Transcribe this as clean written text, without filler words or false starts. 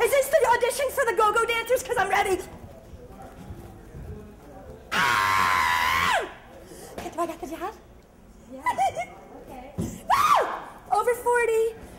Is this the audition for the go-go dancers? Because I'm ready. Ah! Okay, do I got the job? Yeah. Okay. Woo! Over 40.